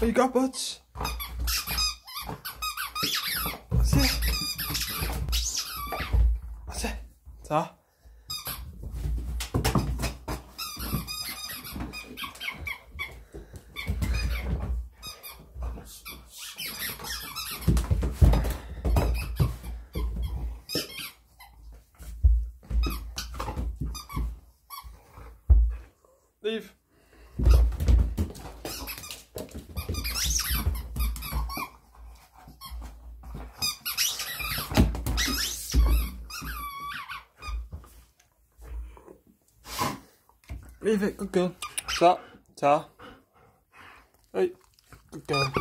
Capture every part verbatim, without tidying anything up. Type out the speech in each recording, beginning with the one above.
What you got, Butch? What's it? What's it? Ta? Leave. Leave it, good girl. Stop. Ta. Hey, good girl.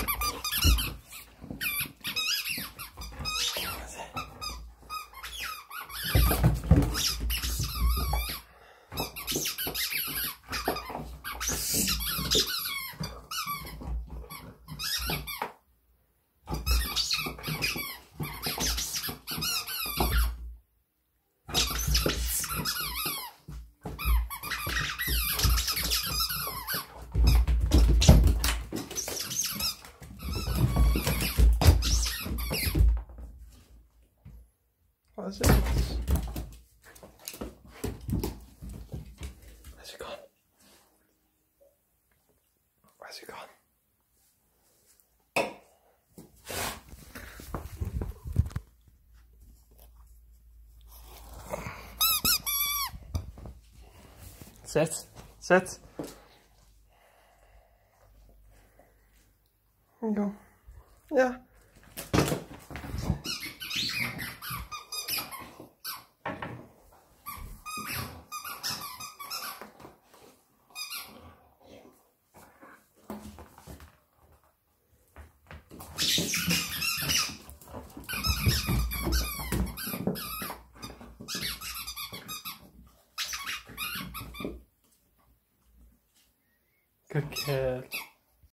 What's it? Where's he gone? Where's he gone? Sit. Sit. There you go. Yeah. Good kid.